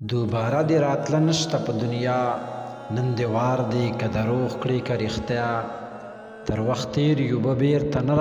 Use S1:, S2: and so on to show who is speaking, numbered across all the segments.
S1: دوباره دې راتله نشته په دنیا، نن دې وار دی که دروغ کړې که رښتیا. تر وخت تېر یو به بېرته نه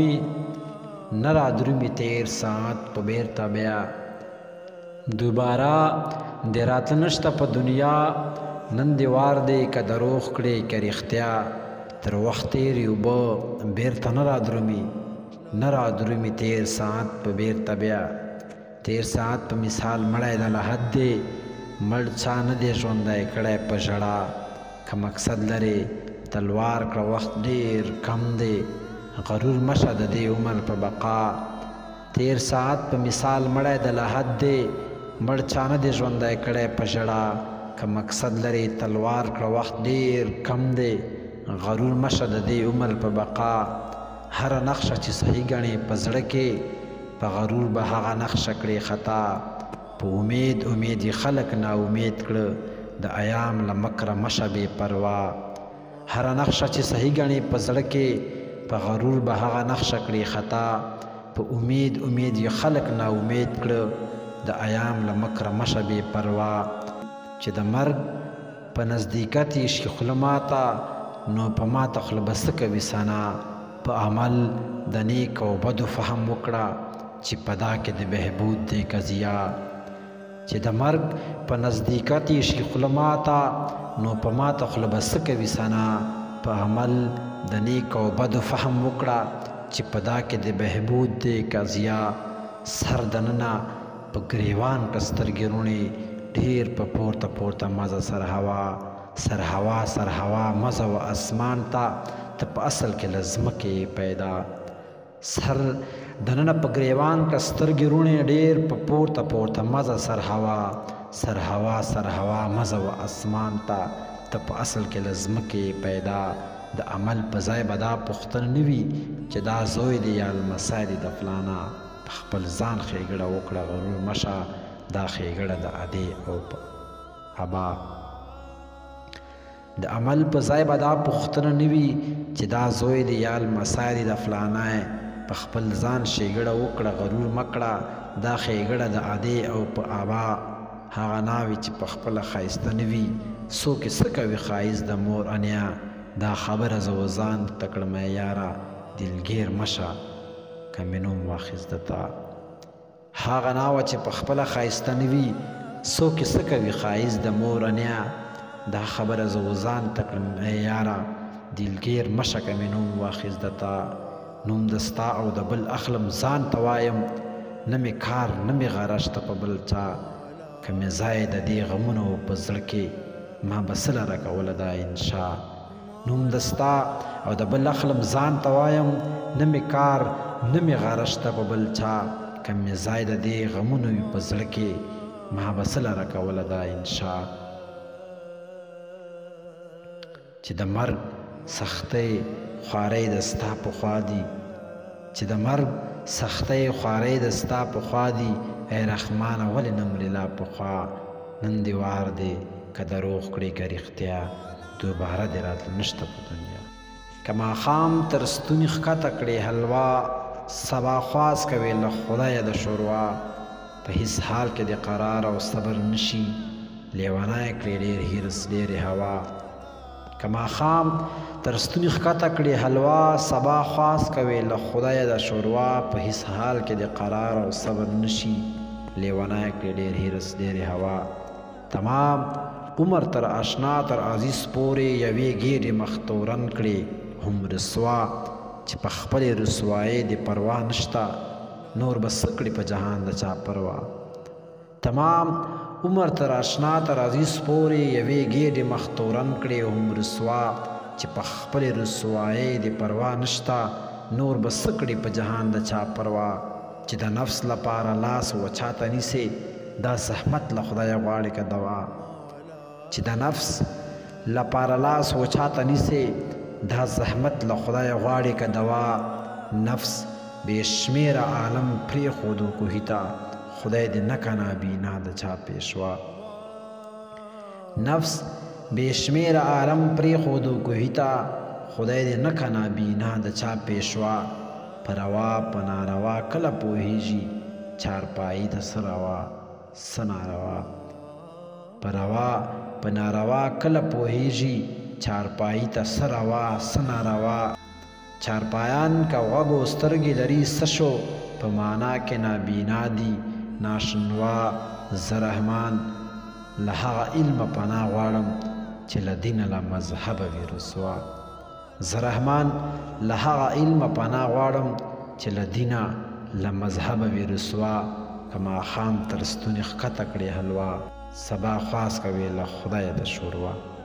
S1: رادرومي تېر ساعت په بېرته بیا. دوباره دې راتله نشته په دنیا، نن دې وار دی که دروغ کړې که رښتیا. تر وخت تېر یو به بېرته نه رادرومي تېر ساعت په بېرته بیا. تیر ساعت په مثال مړی د لحد دی، مړ چا نه دی ژوندی کړی په ژړا. که مقصد لرې تلوار کړه وخت ډېر کم دی، غرور مشه د دې عمر په بقا. تیر ساعت په مثال مړی د لحد دی، مړ چا نه دی ژوندی کړی په ژړا. که مقصد لرې تلوار کړه وخت ډېر کم دی، غرور مشه د دې عمر په بقا. هره نقشه چې صحیح ګڼې په زړه کې، په غرور به هغه نقشه کړې خطا. په امید یې خلک ناامید کړه، د ایام له مکره مشه بې پروا. هره نقشه چې صحیح ګڼې په زړه کې، په غرور به هغه نقشه کړې خطا. په امید یې خلک ناامید کړه، د ایام له مکره مشه بې پروا. چې د مرګ په نزدېکت یې شي خوله ماته، نو په ماته خوله به څه کوي ثنا. په عمل د نیک او بدو فهم وکړه، چې په دا کې د بهبود دی که زیا. چې د مرګ په نزدېکت یې شي خوله ماته، نو په ماته خوله به څه کوي ثنا. په عمل د نیک او بدو فهم وکړه، چې په دا کې د بهبود دی که زیا. سر دننه په ګریوان که سترګې روڼې، ډېر په پورته مزه سر هوا مزه و اسمان ته، ته په اصل کې له ځمکې پیدا. سر دننه په ګریوان که سترګې روڼې، ډېر په پورته مزه سر هوا مزه و اسمان ته، ته په اصل کې له ځمکې پیدا. د عمل په ځای به دا پوښتنه نه وي، چې دا زوی دی یا لمسی دی د فلانا. په خپل ځان ښېګړه وکړه غرور مشه، دا ښېګړه د ادې او ابا. د عمل په ځای به دا پوښتنه نه وي، چې دا زوی دی یا لمسی دی د فلانا. په خپل ځان ښېګړه وکړه غرور مکړه، دا ښېګړه د ادې او په ابا. هغه ناوې چې په خپله ښایسته نه وي، څوک یې څه کوي ښایست د مور انیا. دا خبره زه و ځان ته کړم ای یاره، دلګیر مشه که مې نوم واخیست تا. هغه ناوه چې په خپله ښایسته نه وي، څوک یې څه کوي ښایست د مور انیا. دا خبره زه و ځان ته کړم ای یاره، دلګیر مشه که مې نوم واخیست تا. نوم د ستا او د بل اخلم ځان ته وایم، نه مې کار نه مې غره شته په بل چا. که مې ځای د دې غمونو په زړه کې، ما به څه لره کوله دا انشا. نوم د ستا او د بل اخلم ځان ته وایم، نه مې کار نه مې غره شته په بل چا. که مې ځای د دې غمونو په زړه کې، ما به څه لره کوله دا انشا. چې د مرګ سختۍ خوارۍ د ستا په خوا دي، چې د مرګ سختۍ خوارۍ د ستا په خوا دي. ای رحمانه ولې نه مرې لا پخوا. نن دې وار دی که دروغ کړې که رښتیا، دوباره دې راتله نشته په دنیا. که ماښام تر ستوني ښکته کړې حلوا، سبا خواست کوې له خدایه د شوروا. په هیڅ حال کې دې قرار او صبر نشي، لیونی کړې ډېر حرص ډېرې هوا. که ماښام تر ستوني ښکته کړې حلوا، سبا خواست کوې له خدایه د شوروا. په هیڅ حال کې دې قرار او صبر نشي، لیونی کړې ډېر حرص ډېرې هوا. تمام عمر تر اشنا تر عزیز پورې، یوې ګېډې مخ تورن کړې هم رسوا. چې په خپلې رسوایۍ دې پروا نشته، نور به څه کړي په جهان د چا پروا. تمام عمر تر اشنا تر عزیز پورې، یوې ګېډې مخ تورن کړې هم رسوا. چې په خپلې رسوایۍ دې پروا نشته، نور به څه کړي په جهان د چا پروا. چې د نفس لپاره لاس وچاته نیسې، دا زحمت له خدایه غواړې که دوا. چې د نفس لپاره لاس وچاته نیسې، دا زحمت له خدایه غواړې که دوا. نفس بې شمېره عالم پرېښودو کوهي ته، خدای دې نه که نابینا د چا پیشوا. نفس بې شمېره عالم پرېښودو کوهي ته، خدای دې نه که نابینا د چا پیشوا. په روا په ناروا کله پوهېږي، چارپایي د څه روا څه ناروا. په روا په ناروا کله پوهیږي چارپایي ته څه روا څه ناروا چارپایان که غوږ و سترګې لري څه شو په معنا کې نابینا دي ناشنوا زه رحمان له هغه علمه پناه غواړم چې له دینه له مذهبه وي رسوا زه رحمان له هغه علمه پناه غواړم چې له دینه له مذهبه وي رسوا که ماښام تر ستوني ښکته کړې حلوا سبا خواست کوي له خدایه د شوروا